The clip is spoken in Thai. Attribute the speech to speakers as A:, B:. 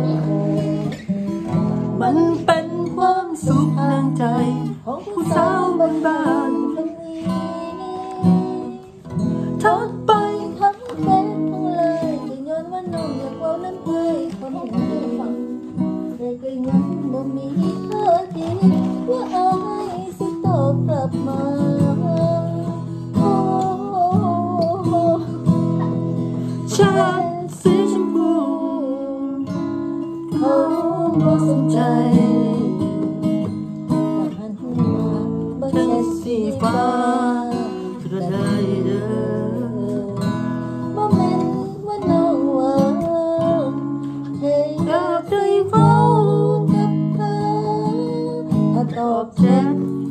A: มันเป็นความสุขทางใจของผู้สาวบ้านๆทักไป
B: ทั้งเฟซทั้งเลยก็ย้อนว่าน้องอยากเว้าน้ำเอ่ยคนหนึ่งได้ฟังแต่ก็ยังบ่มีท่าทีว่าอายสิตอบกลับมา
A: ฉันสีชมพูเขาบ่สนใจ
B: หันมาบ่
A: ฉัน
B: แค่
A: สีฟ้าก็ได้เด้อ
B: บ่แม่นว่าน้องว่าให้
A: อยากได้เฝ้า
B: กับเธอถ้าตอบแชท